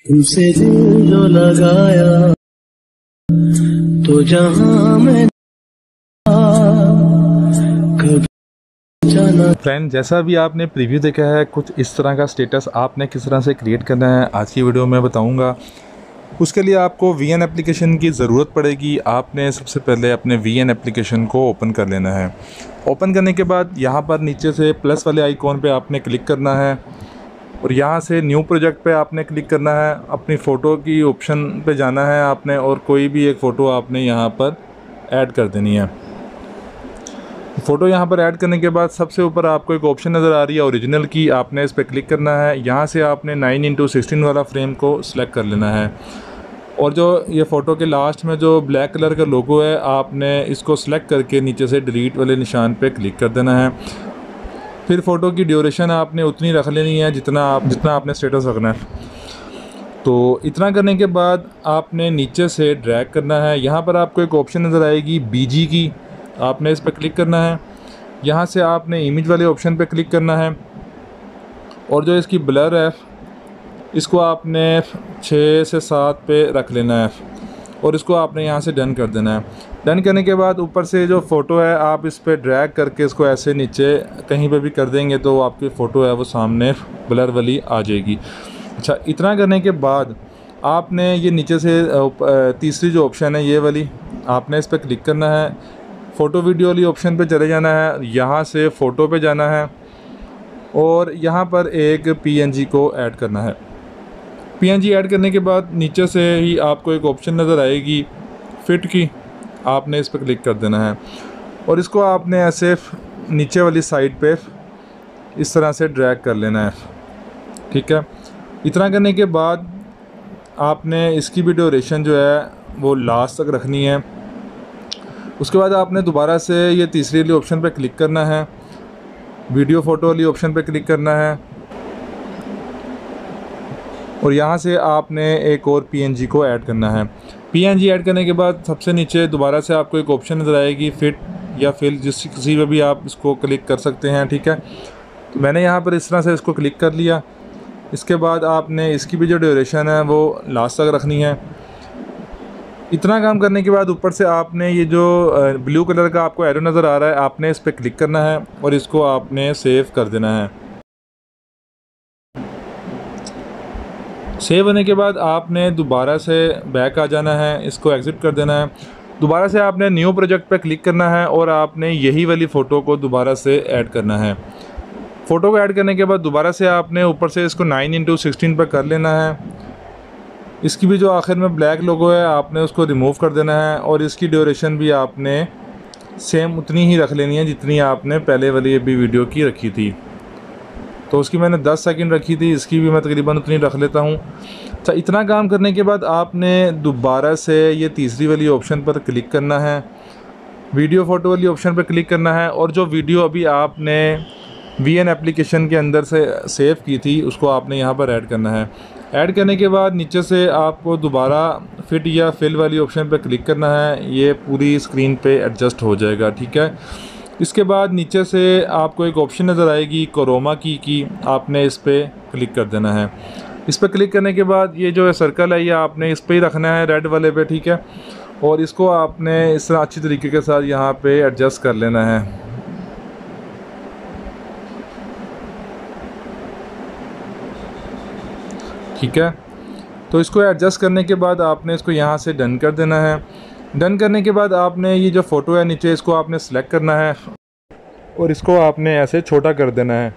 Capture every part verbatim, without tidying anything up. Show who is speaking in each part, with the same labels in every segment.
Speaker 1: तुमसे दिल जो लगाया तो जहां में कभी जाना।
Speaker 2: फ्रेंड, जैसा भी आपने प्रीव्यू देखा है, कुछ इस तरह का स्टेटस आपने किस तरह से क्रिएट करना है आज की वीडियो में बताऊंगा। उसके लिए आपको वी एन एप्लीकेशन की ज़रूरत पड़ेगी। आपने सबसे पहले अपने वी एन एप्लीकेशन को ओपन कर लेना है। ओपन करने के बाद यहाँ पर नीचे से प्लस वाले आइकॉन पे आपने क्लिक करना है और यहाँ से न्यू प्रोजेक्ट पे आपने क्लिक करना है। अपनी फ़ोटो की ऑप्शन पे जाना है आपने और कोई भी एक फ़ोटो आपने यहाँ पर ऐड कर देनी है। फ़ोटो यहाँ पर ऐड करने के बाद सबसे ऊपर आपको एक ऑप्शन नज़र आ रही है ओरिजिनल की, आपने इस पर क्लिक करना है। यहाँ से आपने नाइन इंटू सिक्सटीन वाला फ्रेम को सिलेक्ट कर लेना है और जो ये फ़ोटो के लास्ट में जो ब्लैक कलर का लोगो है, आपने इसको सिलेक्ट करके नीचे से डिलीट वाले निशान पे क्लिक कर देना है। फिर फ़ोटो की ड्यूरेशन आपने उतनी रख लेनी है जितना आप जितना आपने स्टेटस रखना है। तो इतना करने के बाद आपने नीचे से ड्रैग करना है। यहाँ पर आपको एक ऑप्शन नज़र आएगी बीजी की, आपने इस पर क्लिक करना है। यहाँ से आपने इमेज वाले ऑप्शन पे क्लिक करना है और जो इसकी ब्लर है इसको आपने छः से सात पे रख लेना है और इसको आपने यहाँ से डन कर देना है। डन करने के बाद ऊपर से जो फ़ोटो है आप इस पर ड्रैग करके इसको ऐसे नीचे कहीं पे भी कर देंगे तो आपकी फ़ोटो है वो सामने ब्लर वाली आ जाएगी। अच्छा, इतना करने के बाद आपने ये नीचे से तीसरी जो ऑप्शन है ये वाली, आपने इस पर क्लिक करना है। फ़ोटो वीडियो वाली ऑप्शन पे चले जाना है, यहाँ से फ़ोटो पे जाना है और यहाँ पर एक पीएनजी को ऐड करना है। पीएनजी ऐड करने के बाद नीचे से ही आपको एक ऑप्शन नज़र आएगी फ़िट की, आपने इस पर क्लिक कर देना है और इसको आपने ऐसे नीचे वाली साइड पे इस तरह से ड्रैग कर लेना है। ठीक है, इतना करने के बाद आपने इसकी भी ड्यूरेशन जो है वो लास्ट तक रखनी है। उसके बाद आपने दोबारा से ये तीसरी वाली ऑप्शन पे क्लिक करना है, वीडियो फ़ोटो वाली ऑप्शन पे क्लिक करना है और यहाँ से आपने एक और पीएनजी को ऐड करना है। पीएनजी ऐड करने के बाद सबसे नीचे दोबारा से आपको एक ऑप्शन नज़र आएगी फिट या फिल, जिस किसी पे भी आप इसको क्लिक कर सकते हैं। ठीक है, तो मैंने यहाँ पर इस तरह से इसको क्लिक कर लिया। इसके बाद आपने इसकी भी जो ड्यूरेशन है वो लास्ट तक रखनी है। इतना काम करने के बाद ऊपर से आपने ये जो ब्लू कलर का आपको एरो नज़र आ रहा है, आपने इस पर क्लिक करना है और इसको आपने सेव कर देना है। सेव होने के बाद आपने दोबारा से बैक आ जाना है, इसको एग्ज़िट कर देना है। दोबारा से आपने न्यू प्रोजेक्ट पर क्लिक करना है और आपने यही वाली फ़ोटो को दोबारा से ऐड करना है। फ़ोटो को ऐड करने के बाद दोबारा से आपने ऊपर से इसको नाइन इंटू सिक्सटीन पर कर लेना है। इसकी भी जो आखिर में ब्लैक लोगो है आपने उसको रिमूव कर देना है और इसकी ड्यूरेशन भी आपने सेम उतनी ही रख लेनी है जितनी आपने पहले वाली भी वीडियो की रखी थी। तो उसकी मैंने दस सेकंड रखी थी, इसकी भी मैं तकरीबन उतनी रख लेता हूँ। अच्छा, इतना काम करने के बाद आपने दोबारा से ये तीसरी वाली ऑप्शन पर क्लिक करना है, वीडियो फ़ोटो वाली ऑप्शन पर क्लिक करना है और जो वीडियो अभी आपने वी एन एप्लीकेशन के अंदर से सेव की थी उसको आपने यहाँ पर ऐड करना है। ऐड करने के बाद नीचे से आपको दोबारा फिट या फिल वाली ऑप्शन पर क्लिक करना है, ये पूरी स्क्रीन पे एडजस्ट हो जाएगा। ठीक है, इसके बाद नीचे से आपको एक ऑप्शन नज़र आएगी क्रोमा की की, आपने इस पर क्लिक कर देना है। इस पर क्लिक करने के बाद ये जो है सर्कल है ये आपने इस पर ही रखना है, रेड वाले पे। ठीक है, और इसको आपने इस तरह अच्छी तरीके के साथ यहाँ पे एडजस्ट कर लेना है। ठीक है, तो इसको एडजस्ट करने के बाद आपने इसको यहाँ से डन कर देना है। डन करने के बाद आपने ये जो फ़ोटो है नीचे इसको आपने सेलेक्ट करना है और इसको आपने ऐसे छोटा कर देना है।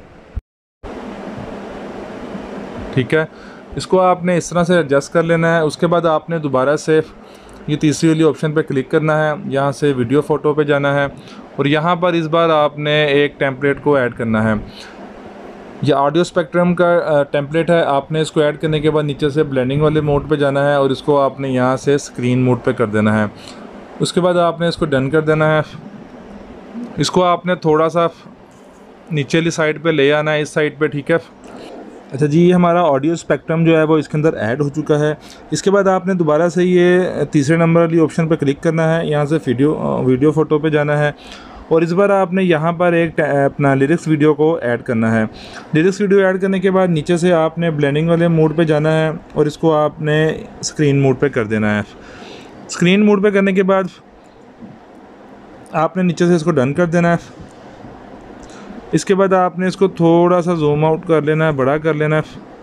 Speaker 2: ठीक है, इसको आपने इस तरह से एडजस्ट कर लेना है। उसके बाद आपने दोबारा से ये तीसरी वाली ऑप्शन पे क्लिक करना है, यहाँ से वीडियो फ़ोटो पे जाना है और यहाँ पर इस बार आपने एक टेम्पलेट को ऐड करना है। ये ऑडियो स्पेक्ट्रम का टेम्पलेट है, आपने इसको ऐड करने के बाद नीचे से ब्लेंडिंग वाले मोड पे जाना है और इसको आपने यहाँ से स्क्रीन मोड पे कर देना है। उसके बाद आपने इसको डन कर देना है। इसको आपने थोड़ा सा नीचे वाली साइड पे ले आना है, इस साइड पे। ठीक है, अच्छा जी, ये हमारा ऑडियो स्पेक्ट्रम जो है वो इसके अंदर ऐड हो चुका है। इसके बाद आपने दोबारा से ये तीसरे नंबर वाली ऑप्शन पर क्लिक करना है, यहाँ से वीडियो वीडियो फ़ोटो पे जाना है और इस बार आपने यहाँ पर एक अपना लिरिक्स वीडियो को ऐड करना है। लिरिक्स वीडियो ऐड करने के बाद नीचे से आपने ब्लेंडिंग वाले मोड पे जाना है और इसको आपने स्क्रीन मोड पे कर देना है। स्क्रीन मोड पे करने के बाद आपने नीचे से इसको डन कर देना है। इसके बाद आपने इसको थोड़ा सा जूम आउट कर लेना है, बड़ा कर लेना है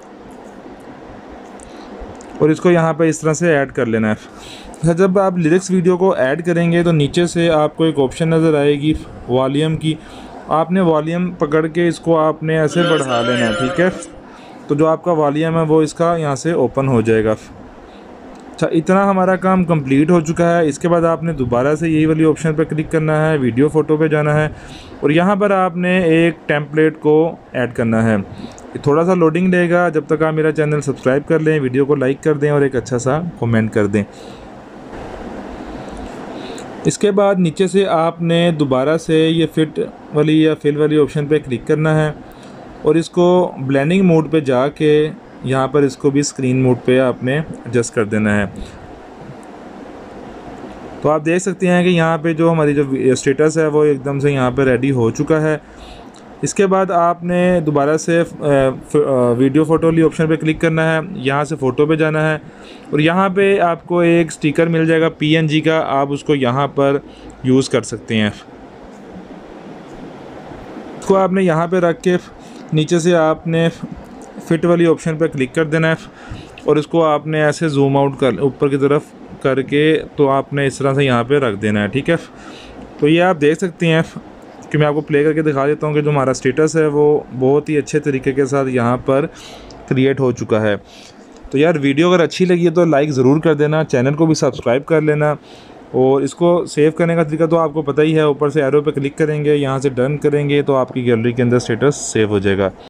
Speaker 2: और इसको यहाँ पे इस तरह से ऐड कर लेना है। जब आप लिरिक्स वीडियो को ऐड करेंगे तो नीचे से आपको एक ऑप्शन नज़र आएगी वॉल्यूम की। आपने वॉल्यूम पकड़ के इसको आपने ऐसे बढ़ा लेना है, ठीक है। तो जो आपका वॉल्यूम है वो इसका यहाँ से ओपन हो जाएगा। अच्छा, इतना हमारा काम कंप्लीट हो चुका है। इसके बाद आपने दोबारा से यही वाली ऑप्शन पर क्लिक करना है, वीडियो फ़ोटो पे जाना है और यहाँ पर आपने एक टेम्पलेट को ऐड करना है। थोड़ा सा लोडिंग लेगा, जब तक आप मेरा चैनल सब्सक्राइब कर लें, वीडियो को लाइक कर दें और एक अच्छा सा कमेंट कर दें। इसके बाद नीचे से आपने दोबारा से ये फिट वाली या फिल वाली ऑप्शन पे क्लिक करना है और इसको ब्लेंडिंग मोड पे जाके यहाँ पर इसको भी स्क्रीन मोड पे आपने एडजस्ट कर देना है। तो आप देख सकते हैं कि यहाँ पे जो हमारी जो स्टेटस है वो एकदम से यहाँ पे रेडी हो चुका है। इसके बाद आपने दोबारा से वीडियो फ़ोटो वाली ऑप्शन पे क्लिक करना है, यहाँ से फ़ोटो पे जाना है और यहाँ पे आपको एक स्टिकर मिल जाएगा पीएनजी का, आप उसको यहाँ पर यूज़ कर सकते हैं। इसको आपने यहाँ पे रख के नीचे से आपने फिट वाली ऑप्शन पे क्लिक कर देना है और इसको आपने ऐसे जूम आउट कर ऊपर की तरफ करके तो आपने इस तरह से यहाँ पे रख देना है, ठीक है। तो ये आप देख सकते हैं कि मैं आपको प्ले करके दिखा देता हूँ कि जो हमारा स्टेटस है वो बहुत ही अच्छे तरीके के साथ यहाँ पर क्रिएट हो चुका है। तो यार वीडियो अगर अच्छी लगी है तो लाइक ज़रूर कर देना, चैनल को भी सब्सक्राइब कर लेना और इसको सेव करने का तरीका तो आपको पता ही है। ऊपर से एरो पे क्लिक करेंगे, यहाँ से डन करेंगे तो आपकी गैलरी के अंदर स्टेटस सेव हो जाएगा।